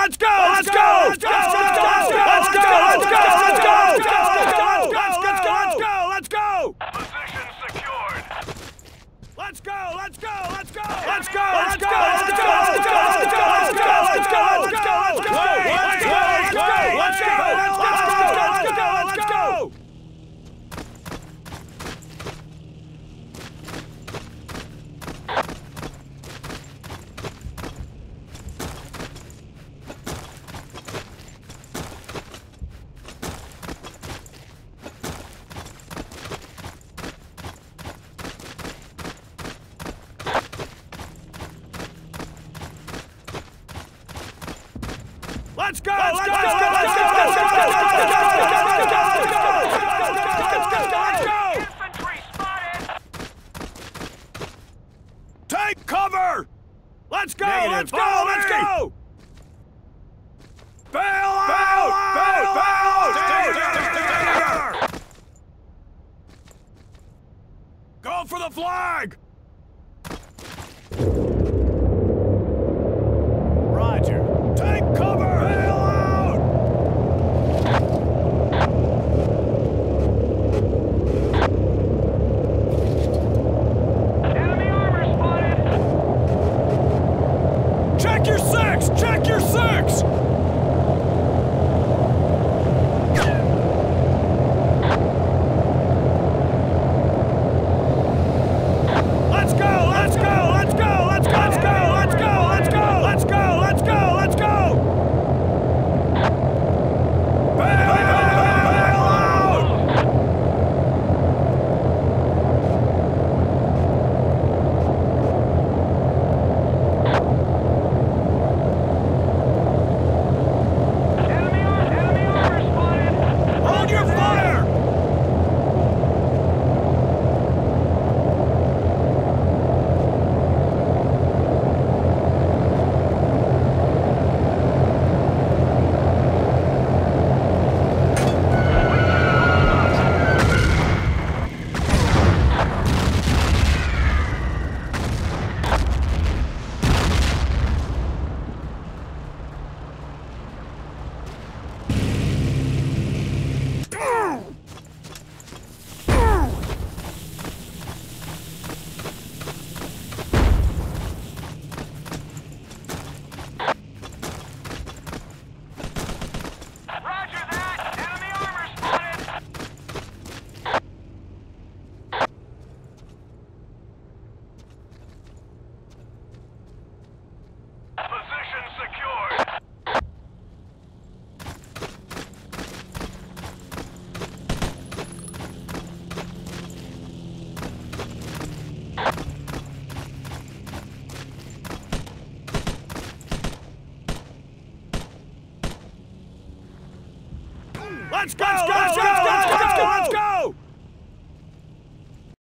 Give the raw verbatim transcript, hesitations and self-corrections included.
let's go, let's go, let's go, let's go, let's go, let's go, let's go, let's go, let's go, let's go, let's go. Position secured. Let's go, let's go, let's go, let's go, let's go, let's go, let's go, let's go, let's go, let's go, let's go, let's go, let's go, let's go, let's go, let's go, let's go, let's go. Let's go! Let's go! Let's go! Let's go! Let's go! Infantry spotted. Take cover! Let's go! Let's go! Let's go! Bail out! Bail out! Go for the flag! Roger. Take cover! Bail out! Enemy armor spotted. Check your six! Check your six! Let's go! Let's go! Let's go! Let's go! Let's go! Let's go! Let's go! Let's go! Let's go! Let's go! Bail out! Enemy armor. Enemy armor spotted. Hold your fire! Roger that. Enemy armor spotted. Position secured. Let's go! Let's go! Let's go! Let's go!